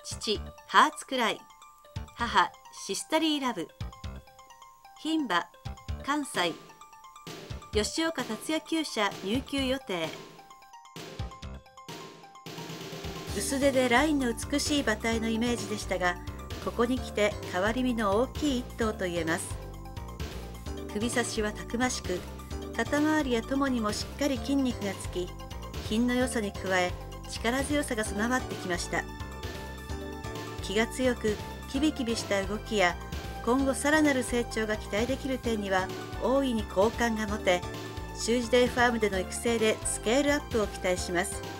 父ハーツクライ、母シスタリーラブ、牝馬関西、吉岡達也厩舎入厩予定。薄手でラインの美しい馬体のイメージでしたが、ここに来て変わり身の大きい一頭と言えます。首差しはたくましく、肩周りや友にもしっかり筋肉がつき、品の良さに加え力強さが備わってきました。気が強くキビキビした動きや、今後さらなる成長が期待できる点には大いに好感が持て、シュージデイファームでの育成でスケールアップを期待します。